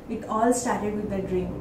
It all started with a dream.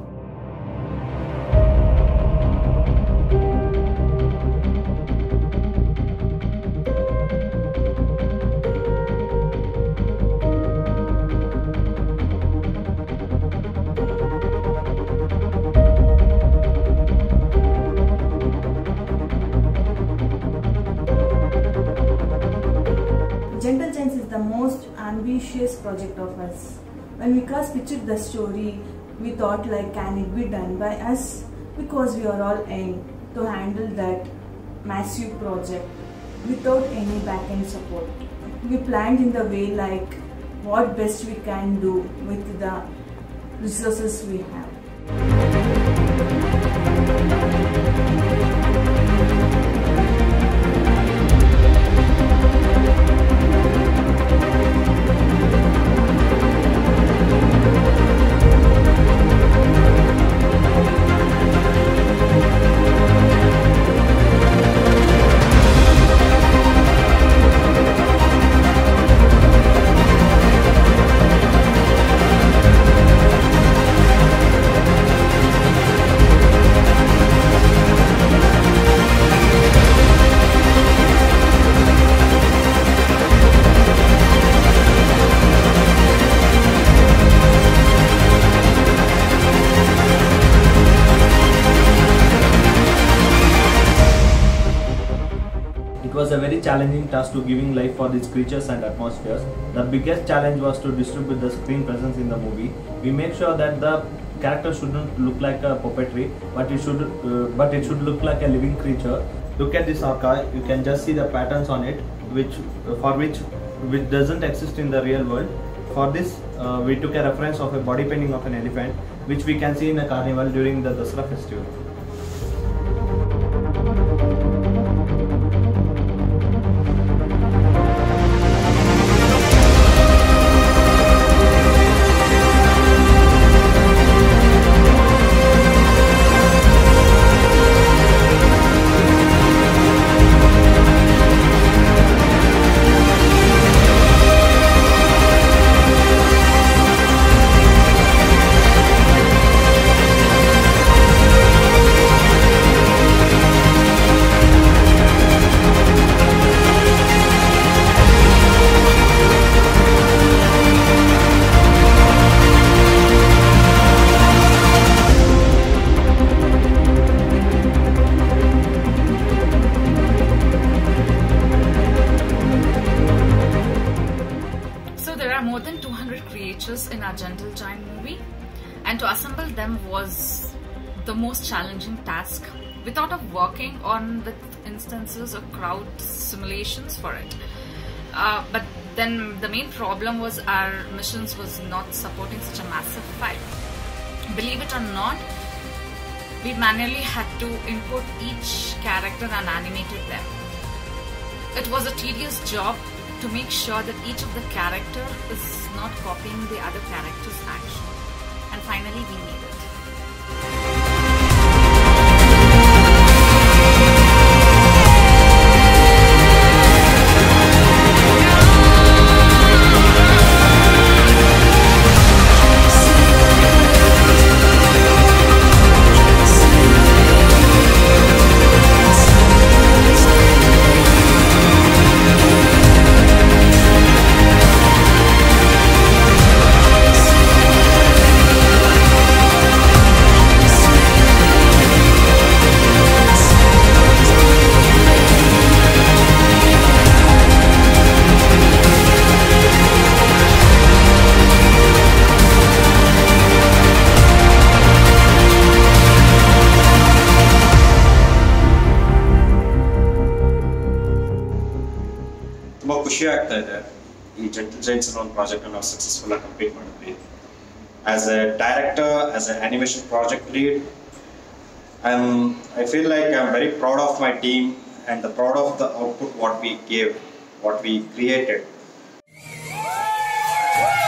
Gentle Giants is the most ambitious project of us. When we first pictured the story, we thought like, can it be done by us? Because we are all young to handle that massive project without any back-end support. We planned in the way like what best we can do with the resources we have. It was a very challenging task to giving life for these creatures and atmospheres. The biggest challenge was to distribute the screen presence in the movie. We make sure that the character shouldn't look like a puppetry, but it should look like a living creature. Look at this orca. You can just see the patterns on it, which doesn't exist in the real world. For this, we took a reference of a body painting of an elephant, which we can see in a carnival during the Dasara festival. More than 200 creatures in our Gentle Giant movie, and to assemble them was the most challenging task. We thought of working on the instances of crowd simulations for it, but then the main problem was our missions was not supporting such a massive file. Believe it or not, we manually had to input each character and animated them. It was a tedious job to make sure that each of the character is not copying the other character's action. And finally we made it. ತುಂಬ ಖುಷಿ ಆಗ್ತಾ ಇದೆ ಈ gentle Giants ಅನ್ನೋ ಒಂದು project ನಾವು successful ಆಗಿ complete ಮಾಡಿದ್ವಿ. As a director, as a animation project lead, I feel like I'm very proud of my team and proud of the output what we gave, what we created.